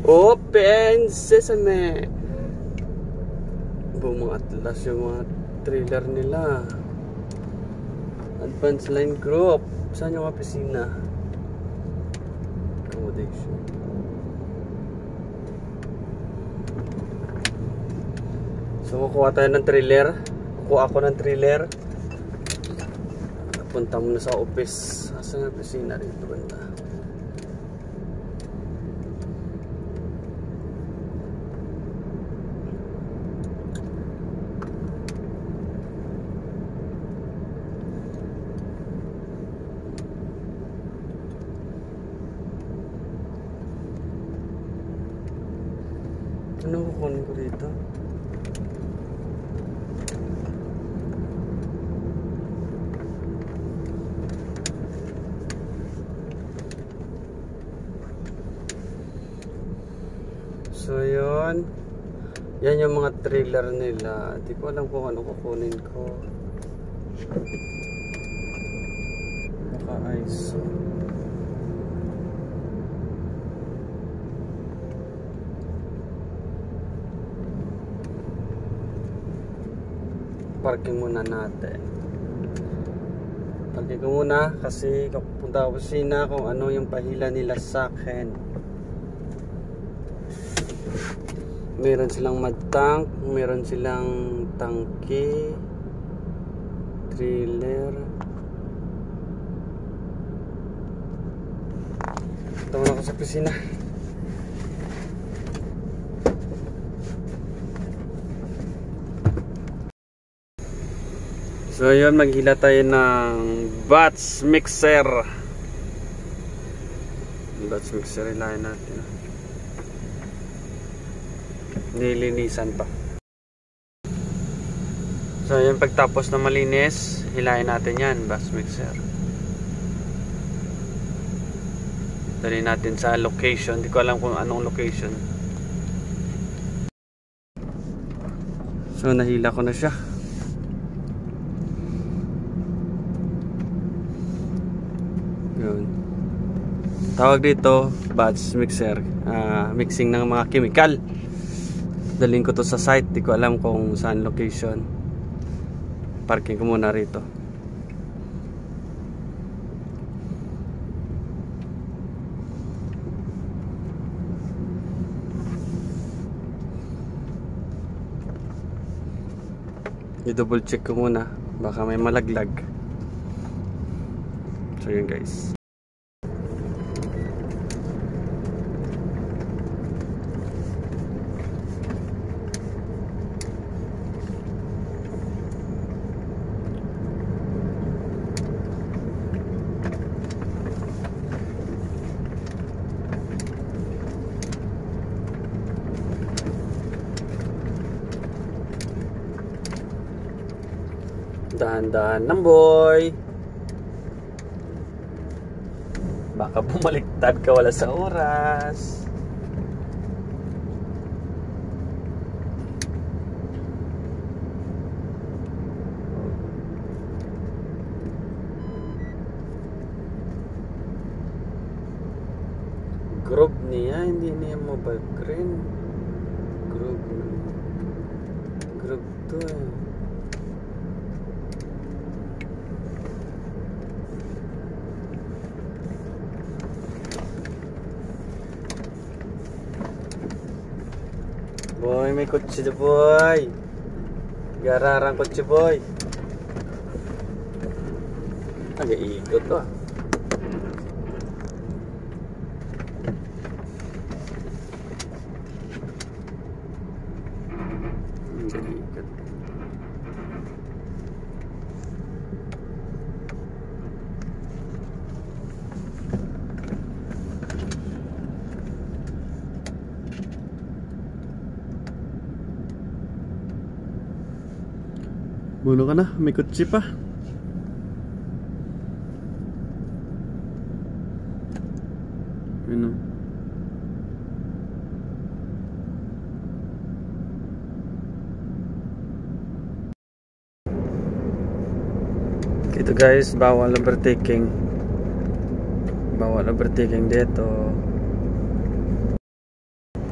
Open Sesame. Mga atlas yung mga trailer nila. Advanced Line Group. Saan yung opisina? Accommodation. So kukuha tayo ng trailer. Kukuha ako ng trailer. Punta muna sa office. Saan yung opisina rito banda? Ano kukunin ko dito? So yun. Yan yung mga trailer nila. Hindi ko alam kung ano kukunin ko. Baka ISO. Parking muna natin. Parking ko muna kasi kapunta ako kusina kung ano yung pahila nila sa akin. Meron silang mud tank, meron silang tangke, trailer. Tawag ako sa kusina. So yun, maghila tayo ng batch mixer. Batch mixer, hilahin natin. Nilinisan pa. So yun, pagtapos na malinis, hilahin natin yan, batch mixer. Dali natin sa location. Hindi ko alam kung anong location. So nahila ko na siya. Tawag dito batch mixer, mixing ng mga chemical. Daling ko to sa site, di ko alam kung saan location. Parking ko muna rito. I-double check ko muna, baka may malaglag. So yun guys. Dahan-dahan ng boy. Baka bumaliktad ka wala sa oras. Group niya, hindi niya mobile crane. Group to eh. Boy, may kotse na boy. Gararang kotse boy. Nag-iikot to. Nag-iikot. Bulo ka na, may kutsi pa. Ano? Ito guys, bawal overtaking. Bawal overtaking dito.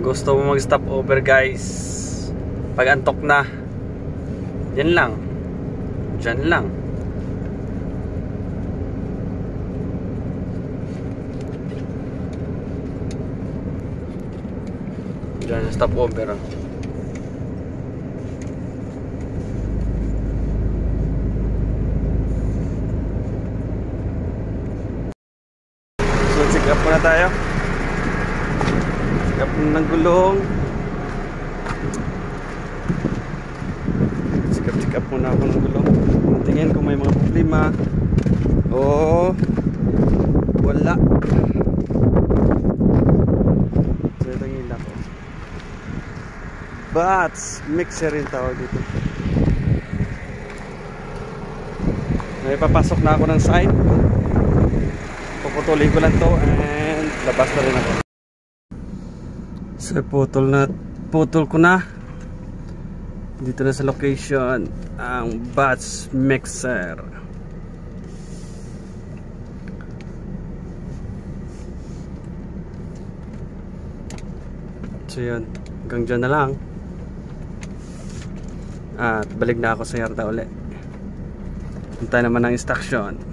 gusto mo mag stop over guys, pag antok na, yan lang, dyan lang. Dyan sa stop over. So check up muna tayo. Check up ng gulong. Check up muna ako ng gulong. Tingin kung may mga problema. Oh, wala. So ito yung ila ko. Bats mixer yung tawag dito. May papasok na ako ng side. Puputulin ko lang to and labas na rin ako. So putol ko na. Dito na sa location ang Bats mixer. So yun, hanggang dyan na lang. At balik na ako sa yarda ulit. Hintay naman ng instruction.